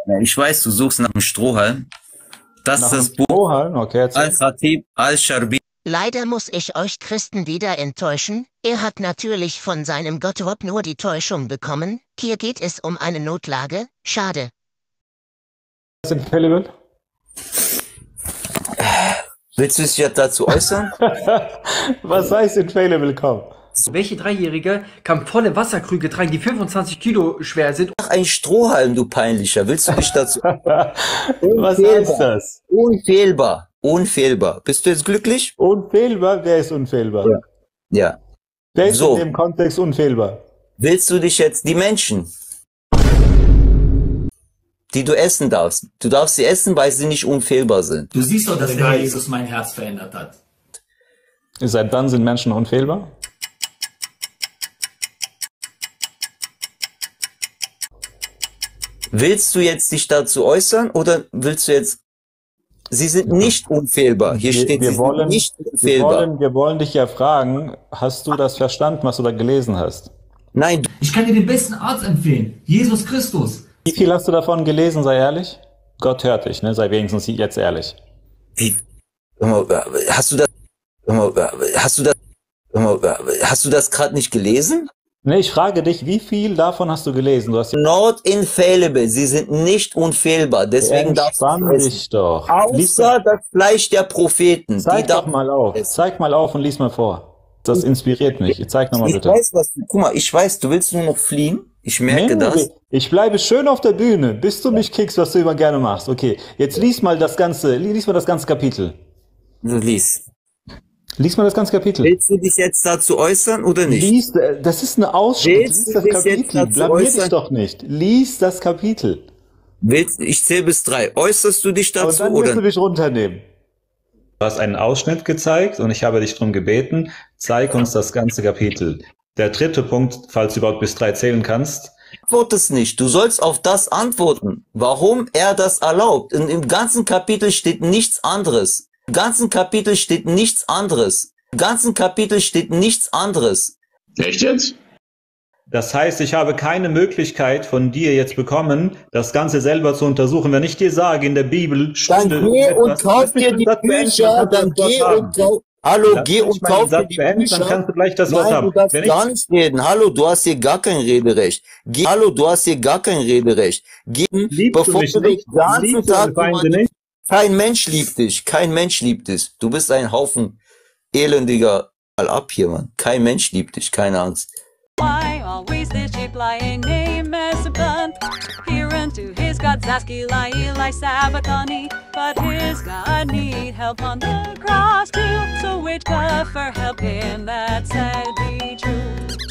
Ich weiß, du suchst nach einem Strohhalm. Das ist das Buch Strohhalm? Okay, Al-Khatib al-Sharbi. Leider muss ich euch Christen wieder enttäuschen. Er hat natürlich von seinem Gott Rob nur die Täuschung bekommen. Hier geht es um eine Notlage. Schade. Ist infallible? Willst du dich jetzt dazu äußern? Was heißt infallible? Komm. Welche Dreijährige kann volle Wasserkrüge tragen, die 25 Kilo schwer sind? Ach, ein Strohhalm, du Peinlicher. Willst du dich dazu... Was heißt das? Unfehlbar. Unfehlbar. Bist du jetzt glücklich? Unfehlbar? Wer ist unfehlbar? Ja. Wer ist So. in dem Kontext unfehlbar? Willst du dich jetzt... Die Menschen, die du essen darfst. Du darfst sie essen, weil sie nicht unfehlbar sind. Du siehst doch, dass der Herr Jesus mein Herz verändert hat. Seit wann sind Menschen unfehlbar? Willst du jetzt dich dazu äußern oder willst du jetzt... Sie sind nicht unfehlbar. Hier steht, sie sind nicht unfehlbar. Wir wollen dich ja fragen, hast du das verstanden, was du da gelesen hast? Nein, Ich kann dir den besten Arzt empfehlen. Jesus Christus. Wie viel hast du davon gelesen, sei ehrlich? Gott hört dich, ne? Sei wenigstens jetzt ehrlich. hast du das gerade nicht gelesen? Ne, ich frage dich, wie viel davon hast du gelesen? Du hast Not infallible. Sie sind nicht unfehlbar. Deswegen darfst du Entspann essen. dich doch. Außer das Fleisch der Propheten. Zeig doch mal auf. Zeig mal auf und lies mal vor. Das inspiriert mich. Zeig nochmal bitte. Ich weiß, guck mal, ich weiß, du willst nur noch fliehen. Ich merke das. Ich bleibe schön auf der Bühne, bis du mich kickst, was du immer gerne machst. Okay, jetzt lies mal das ganze Kapitel. Du lies. Lies mal das ganze Kapitel. Willst du dich jetzt dazu äußern oder nicht? Lies, das ist eine Ausschnitt. Willst Lies du das dich jetzt Kapitel. dazu Blamier dich äußern? doch nicht. Lies das Kapitel. Ich zähle bis 3. Äußerst du dich Und dazu dann wirst oder du dich runternehmen. Du hast einen Ausschnitt gezeigt und ich habe dich darum gebeten, zeig uns das ganze Kapitel. Der dritte Punkt, falls du überhaupt bis 3 zählen kannst. antwortest nicht? Du sollst auf das antworten, warum er das erlaubt. Und im ganzen Kapitel steht nichts anderes. Im ganzen Kapitel steht nichts anderes. Im ganzen Kapitel steht nichts anderes. Echt jetzt? Das heißt, ich habe keine Möglichkeit von dir jetzt bekommen, das Ganze selber zu untersuchen. Wenn ich dir sage, in der Bibel... Dann geh und kauf dir die Bücher, dann geh und kauf... Hallo, geh und kauf dir die Bücher. Dann kannst du gleich das Wort Nein, haben. du darfst gar nicht reden. Hallo, du hast hier gar kein Rederecht. Hallo, du hast hier gar kein Rederecht. Bevor du den ganzen Tag... Kein Mensch liebt dich. Kein Mensch liebt dich. Du bist ein Haufen elendiger... Mal ab hier, Mann. Kein Mensch liebt dich. Keine Angst. Why always this cheap lying name as a blunt? Here unto his God Zaskila Eli Sabatani, but his God need help on the cross too. So which God for help him that said be true?